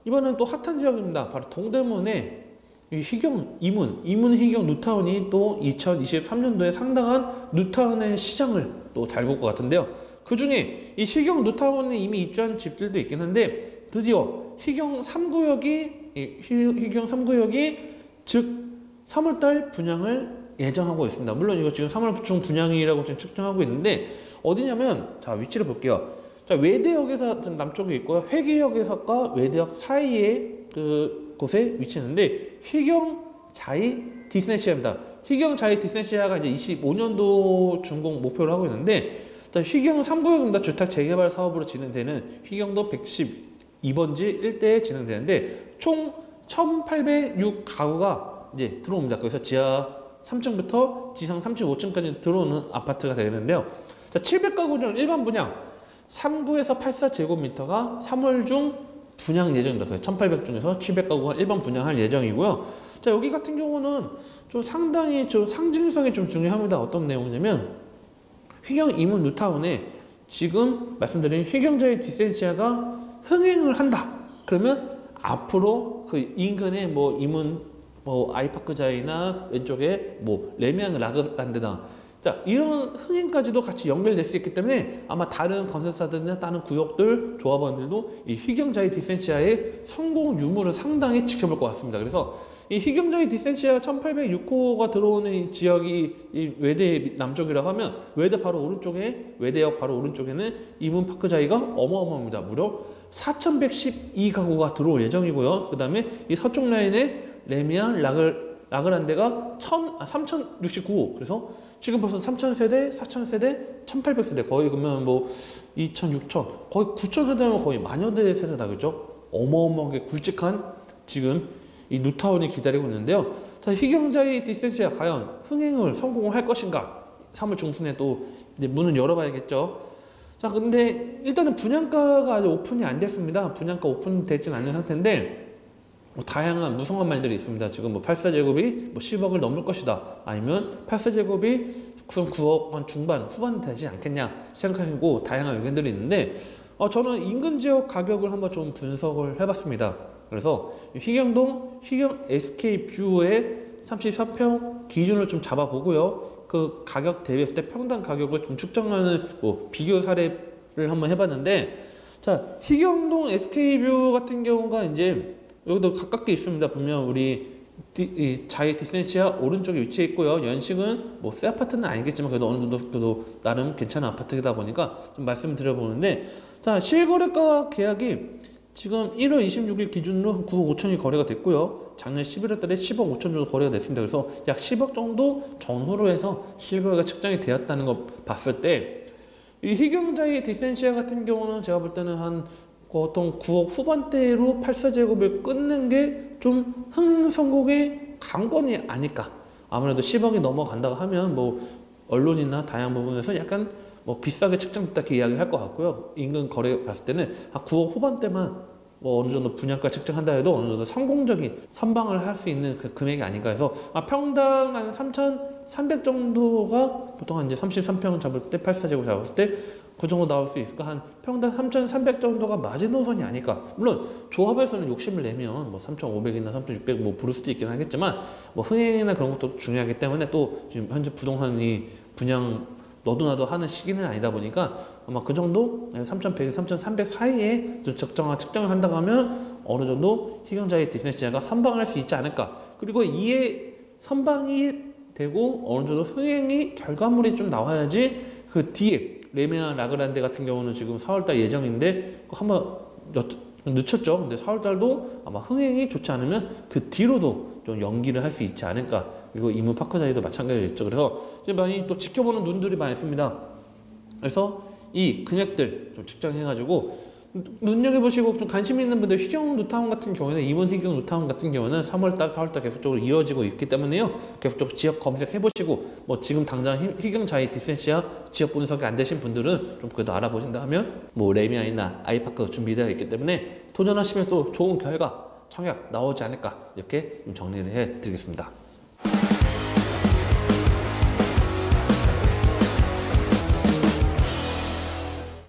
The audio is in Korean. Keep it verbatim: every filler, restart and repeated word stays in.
이번엔 또 핫한 지역입니다. 바로 동대문에 이 희경, 이문, 이문 희경 뉴타운이 또 이천이십삼 년도에 상당한 뉴타운의 시장을 또 달굴 것 같은데요. 그 중에 이 희경 뉴타운에 이미 입주한 집들도 있긴 한데 드디어 희경 삼 구역이 희경 삼 구역이 즉 삼월달 분양을 예정하고 있습니다. 물론 이거 지금 삼월 중 분양이라고 지금 측정하고 있는데 어디냐면 자 위치를 볼게요. 자 외대역에서 좀 남쪽에 있고요. 회계역에서과 외대역 사이에 그 곳에 위치했는데 희경 자이 디스네시아입니다. 희경 자이 디스네시아가 이제 이십오 년도 준공 목표를 하고 있는데 자, 희경 삼 구역입니다. 주택 재개발 사업으로 진행되는 희경도 백십이 번지 일대에 진행되는데 총 천팔백육 가구가 이제 들어옵니다. 그래서 지하 삼 층부터 지상 삼십오 층까지 들어오는 아파트가 되는데요. 자, 칠백 가구 중 일반 분양 삼 구에서 팔십사 제곱미터가 삼월 중 분양 예정입니다. 그래서 천팔백 중에서 칠백 가구가 일반 분양할 예정이고요. 자, 여기 같은 경우는 좀 상당히 좀 상징성이 좀 중요합니다. 어떤 내용이냐면 희경 이문 뉴타운에 지금 말씀드린 희경자의 디센시아가 흥행을 한다. 그러면 앞으로 그 인근에 뭐 이문 뭐 아이파크자이나 왼쪽에 뭐 레미안 라그란드나 자 이런 흥행까지도 같이 연결될 수 있기 때문에 아마 다른 건설사들이나 다른 구역들 조합원들도 이 희경자이 디센시아의 성공 유무를 상당히 지켜볼 것 같습니다. 그래서 이 희경자이 디센시아 천팔백육 호가 들어오는 이 지역이 이 외대 남쪽이라고 하면 외대 바로 오른쪽에 외대역 바로 오른쪽에는 이문파크자이가 어마어마합니다. 무려 사천백십이 가구가 들어올 예정이고요. 그 다음에 이 서쪽 라인에 레미안 라글, 라그란데가 삼천육십구 호. 그래서 지금 벌써 삼천 세대, 사천 세대, 천팔백 세대 거의 그러면 뭐 이천, 육천 거의 구천 세대면 거의 만여 대 세대다 그죠? 어마어마하게 굵직한 지금 이 뉴타운이 기다리고 있는데요. 자, 희경자이 디센시아 과연 흥행을 성공할 것인가? 삼월 중순에 또 이제 문을 열어봐야겠죠. 자, 근데 일단은 분양가가 아직 오픈이 안 됐습니다. 분양가 오픈되진 않는 상태인데 뭐 다양한 무성한 말들이 있습니다. 지금 뭐 팔십사 제곱이 뭐 십억을 넘을 것이다. 아니면 팔십사 제곱이 구억 한 중반, 후반 되지 않겠냐 생각하고 다양한 의견들이 있는데 어, 저는 인근 지역 가격을 한번 좀 분석을 해봤습니다. 그래서 희경동, 희경 에스케이뷰의 삼십삼 평 기준을 좀 잡아보고요. 그 가격 대비했을 때 평당 가격을 좀 측정하는 뭐 비교 사례를 한번 해봤는데 자 희경동 에스케이뷰 같은 경우가 이제 여기도 가깝게 있습니다. 보면 우리 디, 이 자이 디센시아 오른쪽에 위치해 있고요. 연식은 뭐 새 아파트는 아니겠지만 그래도 어느 정도 그래도 나름 괜찮은 아파트이다 보니까 좀 말씀드려보는데 자 실거래가 계약이 지금 일월 이십육일 기준으로 구억 오천이 거래가 됐고요. 작년 십일월 달에 십억 오천 정도 거래가 됐습니다. 그래서 약 십억 정도 전후로 해서 실거래가 측정이 되었다는 거 봤을 때 이 희경자이 디센시아 같은 경우는 제가 볼 때는 한 보통 구억 후반대로 팔십사 제곱을 끊는 게 좀 흥행 성공의 관건이 아닐까. 아무래도 십억이 넘어간다고 하면 뭐 언론이나 다양한 부분에서 약간 뭐 비싸게 측정됐다 이렇게 이야기할 것 같고요. 인근 거래 봤을 때는 한 구억 후반대만 뭐 어느 정도 분양가 측정한다 해도 어느 정도 성공적인 선방을 할 수 있는 그 금액이 아닌가 해서 아, 평당 한 삼천삼백 정도가 보통 한 이제 삼십삼 평 잡을 때 팔십사 제곱 잡았을 때 그 정도 나올 수 있을까? 한 평당 삼천삼백 정도가 마지노선이 아닐까. 물론 조합에서는 욕심을 내면 뭐 삼천오백이나 삼천육백 뭐 부를 수도 있긴 하겠지만 뭐 흥행이나 그런 것도 중요하기 때문에 또 지금 현재 부동산이 분양 너도 나도 하는 시기는 아니다 보니까 아마 그 정도 삼천백, 삼천삼백 사이에 좀 적정한 측정을 한다고 하면 어느 정도 희경자의 디스네시아가 선방할 수 있지 않을까. 그리고 이에 선방이 되고 어느 정도 흥행이 결과물이 좀 나와야지 그 뒤에 레미안 라그란데 같은 경우는 지금 사월달 예정인데 한번 늦췄죠. 근데 사월달도 아마 흥행이 좋지 않으면 그 뒤로도 좀 연기를 할 수 있지 않을까. 그리고 이문 파크자리도 마찬가지겠죠. 그래서 지금 많이 또 지켜보는 눈들이 많습니다. 그래서 이 금액들 좀 측정해가지고 눈여겨보시고 좀 관심 있는 분들 희경 뉴타운 같은 경우에는 이문 희경 뉴타운 같은 경우는 삼월달, 사월달 계속적으로 이어지고 있기 때문에요. 계속적으로 지역 검색해보시고 뭐 지금 당장 희경 자이 디센시아 지역 분석이 안 되신 분들은 좀 그래도 알아보신다 하면 뭐 레미안이나 아이파크 준비되어 있기 때문에 도전하시면 또 좋은 결과 청약 나오지 않을까 이렇게 좀 정리를 해드리겠습니다.